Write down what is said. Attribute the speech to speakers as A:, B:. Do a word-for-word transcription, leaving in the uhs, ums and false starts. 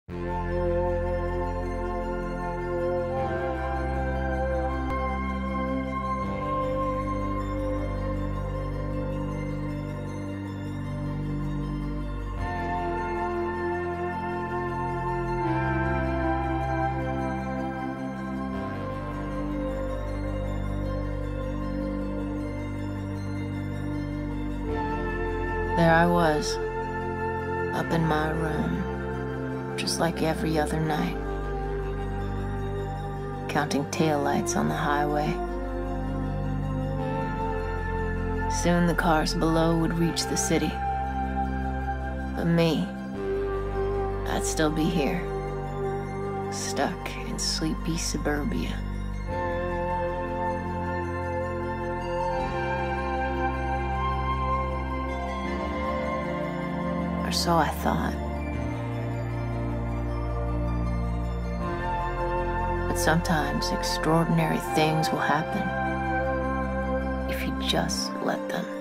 A: There I was, up in my room, just like every other night, counting taillights on the highway. Soon the cars below would reach the city, but me, I'd still be here, stuck in sleepy suburbia. Or so I thought. But sometimes extraordinary things will happen if you just let them.